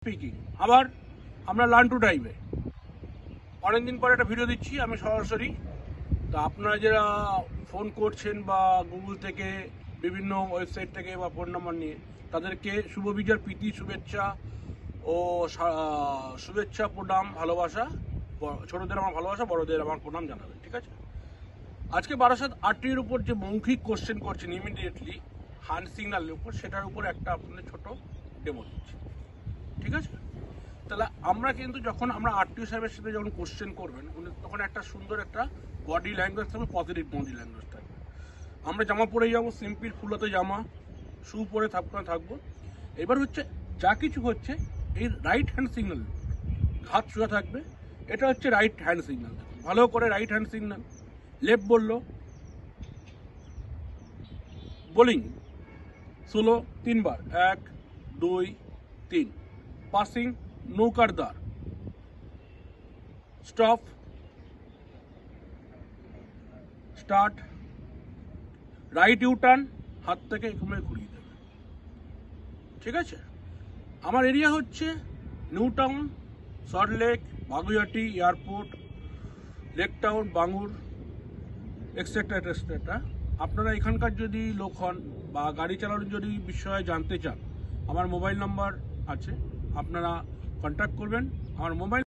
Speaking. আবার আমরা learn to ড্রাইভে অনেকদিন পরে একটা ভিডিও দিচ্ছি আমি সরাসরি। তা আপনারা যারা ফোন করছেন বা গুগল থেকে বিভিন্ন ওয়েবসাইট থেকে বা ফোন নাম্বার নিয়ে, তাদেরকে শুভ বিজয়ের প্রীতি শুভেচ্ছা ও শুভেচ্ছা, প্রণাম, ভালোবাসা। ছোটদের আমার ভালোবাসা, বড়দের আমার প্রণাম জানাবেন, ঠিক আছে? আজকে বারাসাত আরটিওর উপর যে মৌখিক কোশ্চেন করছেন ইমিডিয়েটলি হ্যান্ড সিগন্যালের উপর, সেটার উপর একটা আপনাদের ছোট ডেমো দিচ্ছি, ঠিক আছে? তাহলে আমরা কিন্তু যখন আমরা আরটিও সাহেবের সাথে যখন কোশ্চেন করবেন, তখন একটা সুন্দর একটা বডি ল্যাঙ্গুয়েজ থাকবে, পজিটিভ বডি ল্যাঙ্গুয়েজ থাকবে। আমরা জামা পরে যাবো, সিম্পল ফুলাতে জামা, শু পরে থাকবো। এবার হচ্ছে যা কিছু হচ্ছে এই রাইট হ্যান্ড সিগন্যাল, হাত সোজা থাকবে, এটা হচ্ছে রাইট হ্যান্ড সিগন্যাল। ভালো করে রাইট হ্যান্ড সিগন্যাল। লেফট বললো বোলিং সোলো 3 বার, 1 2 3। পাসিং নৌকার দ্বার, stop, start, right U turn, হাত থেকে এখানে ঘুরিয়ে দেবে, ঠিক আছে? আমার এরিয়া হচ্ছে New Town, Salt Lake, Baguiati airport, Lake Town, Bangur, etcetera etcetera. আপনারা এখানকার যদি লোক হন বা গাড়ি চালানোর যদি বিষয়ে জানতে চান, আমার মোবাইল নাম্বার আছে, আপনারা কন্ট্যাক্ট করবেন। আমার মোবাইল